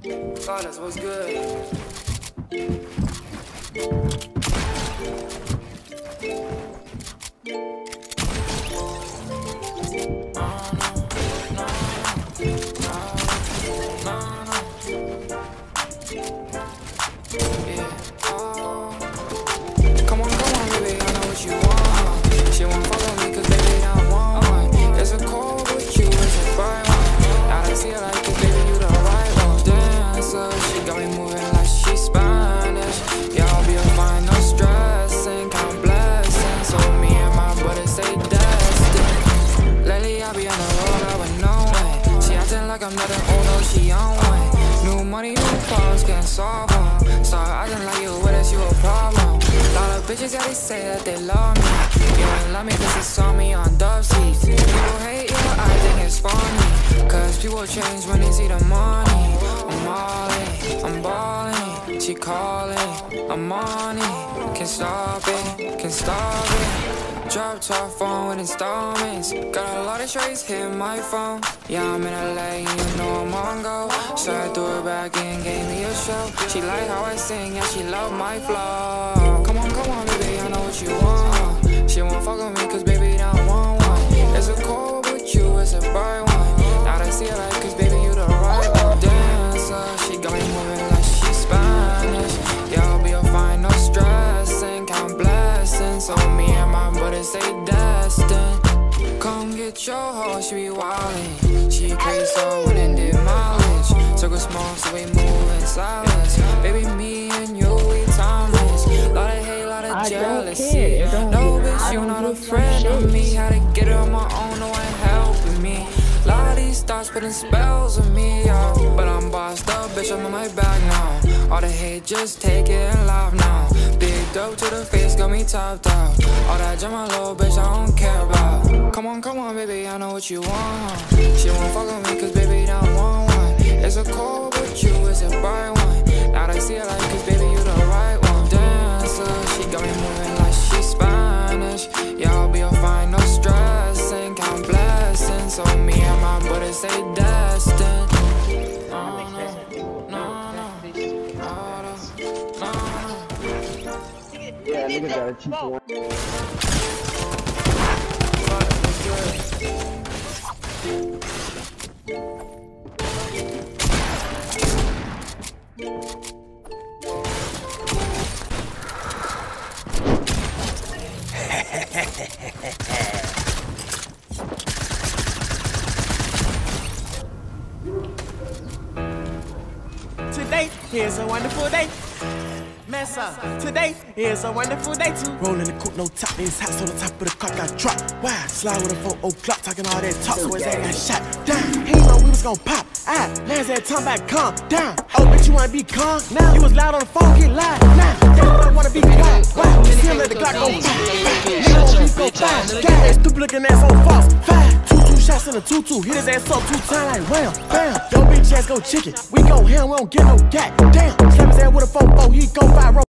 Fathers, what's good? Like I'm letting old know she on one. New money, new problems, can't solve them. Start acting like you with us, you a problem. Lot of bitches, yeah, they say that they love me. You ain't love me cause they saw me on dub seats. People hate you, I think it's funny. Cause people change when they see the money. I'm all in, I'm ballin'. She calling, I'm on it. Can't stop it, can't stop it. Drop top phone with installments. Got a lot of trades hitting my phone. Yeah, I'm in LA, you know I'm on go. So I threw her back and gave me a show. She like how I sing, yeah, she love my flow. Come on, baby, I know what you want. She won't fuck with me cause baby, don't want one. It's a cold with you, it's a bright one. Now I see it like cause baby, you the right one. Dancer, she got me moving like she's Spanish. Yeah, I'll be a fine, no stressing, count blessings on me and my buddies, they destined. Come get your hoe, she be wildin'. She crazy, so went and did mileage. Took a smoke, so we move in silence. Baby, me and you, we timeless. Lot of hate, lot of jealousy. No, bitch, you not a friend of me. Had to get it on my own, no one helping me. Lot of these thoughts putting spells on me, yo. But I'm bossed up, bitch, I'm on my back now. All the hate, just take it and laugh now. Big dope to the face, got me topped out. All that drama, little bitch, I don't care about. Come on, baby, I know what you want. She won't fuck with me cause baby, don't want one. It's a cold with you, it's a bright one. Now I see it like cause baby, you the right one. Dancer, she got me moving like she's Spanish. Yeah, I'll be a fine, no stressing, count blessings on me and my buddies, they destined. Yeah, niggas gotta cheat for one. Today is a wonderful day. Messa, today is a wonderful day too. Rolling the coupe, no top, it's hot, so the top of the car got dropped. Wow, slide with a 4 o'clock, talking all that talk, so his ass got shot down. He know we was gon' pop. Last that time back, calm down. Oh, bitch, you wanna be calm? Now you was loud on the phone, get loud. Now, they wanna be quiet. Wow, still let the Glock go pop. Nigga, please go fast. Gas, stupid looking ass on false. 2 shots in a 2-2, hit his ass up 2 times like wham, bam. Yo, bitch ass go chicken. We go ham, we don't get no gat. Damn, slap his ass with a 4-4, he go viral.